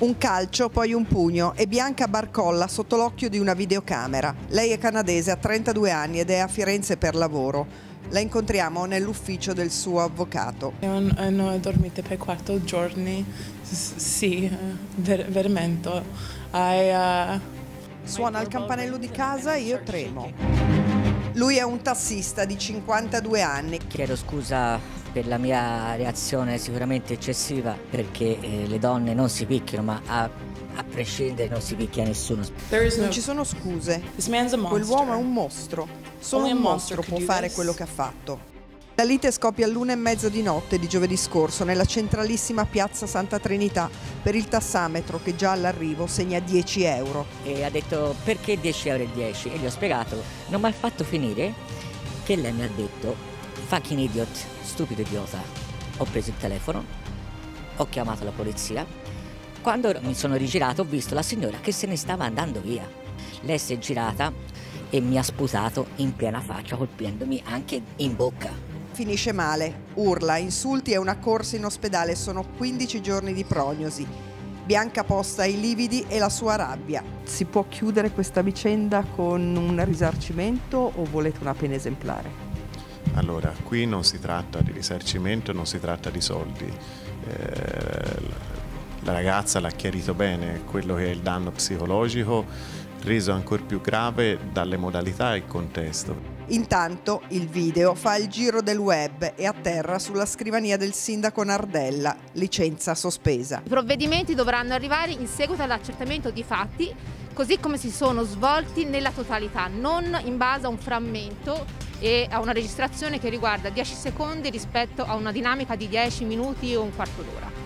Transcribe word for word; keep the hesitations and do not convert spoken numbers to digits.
Un calcio, poi un pugno e Bianca barcolla sotto l'occhio di una videocamera. Lei è canadese, ha trentadue anni ed è a Firenze per lavoro. La incontriamo nell'ufficio del suo avvocato. Hanno dormito per quattro giorni, sì, ver veramente. I, uh... Suona il campanello di casa e io tremo. Lui è un tassista di cinquantadue anni. Chiedo scusa per la mia reazione sicuramente eccessiva, perché eh, le donne non si picchiano, ma a, a prescindere non si picchia nessuno. Non ci sono scuse. Quell'uomo è un mostro. Solo un mostro può fare quello che ha fatto. La lite scoppia all'una e mezza di notte di giovedì scorso nella centralissima piazza Santa Trinità per il tassametro che già all'arrivo segna dieci euro. E ha detto: perché dieci euro e dieci? E gli ho spiegato, non mi ha fatto finire, che lei mi ha detto: fucking idiot, stupido idiota. Ho preso il telefono, ho chiamato la polizia. Quando mi sono rigirato ho visto la signora che se ne stava andando via. Lei si è girata e mi ha sputato in piena faccia, colpendomi anche in bocca. Finisce male, urla, insulti e una corsa in ospedale. Sono quindici giorni di prognosi. Bianca posta i lividi e la sua rabbia. Si può chiudere questa vicenda con un risarcimento o volete una pena esemplare? Allora, qui non si tratta di risarcimento, non si tratta di soldi. Eh, la ragazza l'ha chiarito bene, quello che è il danno psicologico, reso ancora più grave dalle modalità e il contesto. Intanto il video fa il giro del web e atterra sulla scrivania del sindaco Nardella, licenza sospesa. I provvedimenti dovranno arrivare in seguito all'accertamento di fatti, così come si sono svolti nella totalità, non in base a un frammento e a una registrazione che riguarda dieci secondi rispetto a una dinamica di dieci minuti o un quarto d'ora.